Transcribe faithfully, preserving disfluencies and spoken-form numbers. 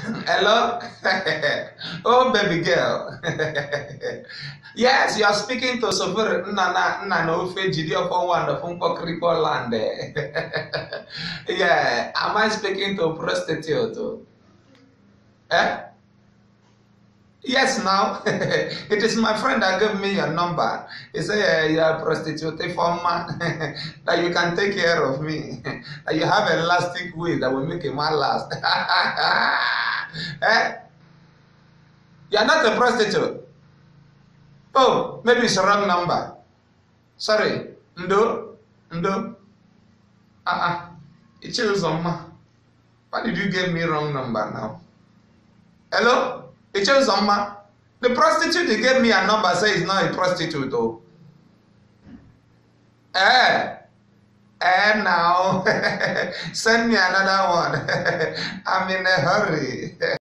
Hello? Oh, baby girl. Yes, you are speaking to Sofur Nana Nano Fejidi upon one of Funko land. Yeah, am I speaking to prostitute? Eh? Yes, now. It is my friend that gave me your number. He said, uh, you are a prostitute former, that you can take care of me. That you have a elastic way that will make a man last. Eh? You are not a prostitute. Oh, maybe it's a wrong number. Sorry. Ndo? Ndo? Uh-uh. It shows on ma. Why did you give me wrong number now? Hello? It shows on ma. The prostitute he gave me a number says it's not a prostitute though. Eh? Eh now. Send me another one. I'm in a hurry.